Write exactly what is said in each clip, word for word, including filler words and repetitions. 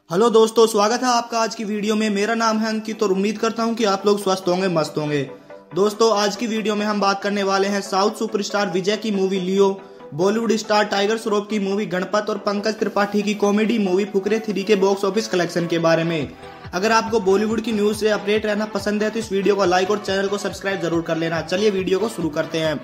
Hello दोस्तों, स्वागत है आपका आज की वीडियो में। मेरा नाम है अंकित और उम्मीद करता हूं कि आप लोग स्वस्थ होंगे, मस्त होंगे। दोस्तों, आज की वीडियो में हम बात करने वाले हैं साउथ सुपरस्टार विजय की movie Leo, Bollywood star Tiger Shroff की मूवी गणपत और पंकज त्रिपाठी की कॉमेडी मूवी फुकरे थ्री के बॉक्स ऑफिस कलेक्शन के बारे में। अगर आपको बॉलीवुड की न्यूज से अपडेट रहना पसंद है तो इस वीडियो को लाइक और चैनल को सब्सक्राइब जरूर कर लेना। चलिए वीडियो को शुरू करते हैं।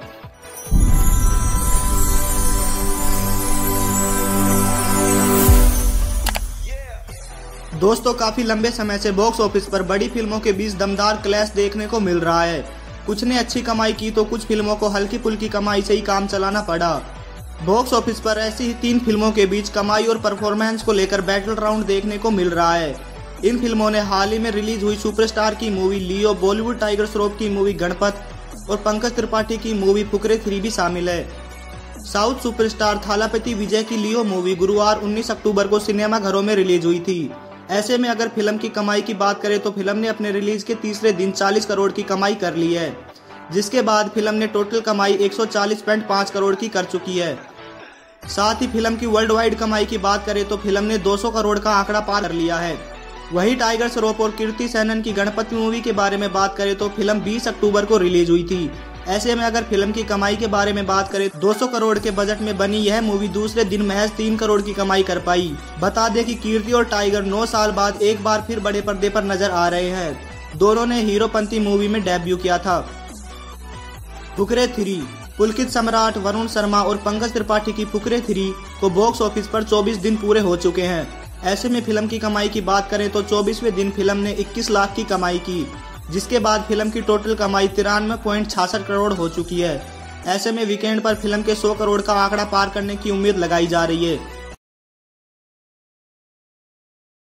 दोस्तों, काफी लंबे समय से बॉक्स ऑफिस पर बड़ी फिल्मों के बीच दमदार क्लैश देखने को मिल रहा है। कुछ ने अच्छी कमाई की तो कुछ फिल्मों को हल्की फुल्की कमाई से ही काम चलाना पड़ा। बॉक्स ऑफिस पर ऐसी ही तीन फिल्मों के बीच कमाई और परफॉर्मेंस को लेकर बैटल राउंड देखने को मिल रहा है। इन फिल्मों ने हाल ही में रिलीज हुई सुपरस्टार की movie Leo, Bollywood Tiger Shroff की मूवी गणपत और पंकज त्रिपाठी की मूवी फुकरे थ्री भी शामिल है। साउथ सुपरस्टार थालापति विजय की लियो मूवी गुरुवार उन्नीस अक्टूबर को सिनेमा घरों में रिलीज हुई थी। ऐसे में अगर फिल्म की कमाई की बात करें तो फिल्म ने अपने रिलीज के तीसरे दिन चालीस करोड़ की कमाई कर ली है, जिसके बाद फिल्म ने टोटल कमाई एक सौ चालीस पॉइंट पाँच करोड़ की कर चुकी है। साथ ही फिल्म की वर्ल्ड वाइड कमाई की बात करें तो फिल्म ने दो सौ करोड़ का आंकड़ा पार कर लिया है। वहीं टाइगर श्रॉफ और कीर्ति सेनन की गणपति मूवी के बारे में बात करें तो फिल्म बीस अक्टूबर को रिलीज हुई थी। ऐसे में अगर फिल्म की कमाई के बारे में बात करें दो सौ करोड़ के बजट में बनी यह मूवी दूसरे दिन महज तीन करोड़ की कमाई कर पाई। बता दें कि कीर्ति और टाइगर नौ साल बाद एक बार फिर बड़े पर्दे पर नजर आ रहे हैं। दोनों ने हीरोपंती मूवी में डेब्यू किया था। फुकरे थ्री, पुलकित सम्राट वरुण शर्मा और पंकज त्रिपाठी की फुकरे थ्री को बॉक्स ऑफिस पर चौबीस दिन पूरे हो चुके हैं। ऐसे में फिल्म की कमाई की बात करें तो चौबीसवें दिन फिल्म ने इक्कीस लाख की कमाई की, जिसके बाद फिल्म की टोटल कमाई तिरानवे पॉइंट छियासठ करोड़ हो चुकी है। ऐसे में वीकेंड पर फिल्म के सौ करोड़ का आंकड़ा पार करने की उम्मीद लगाई जा रही है।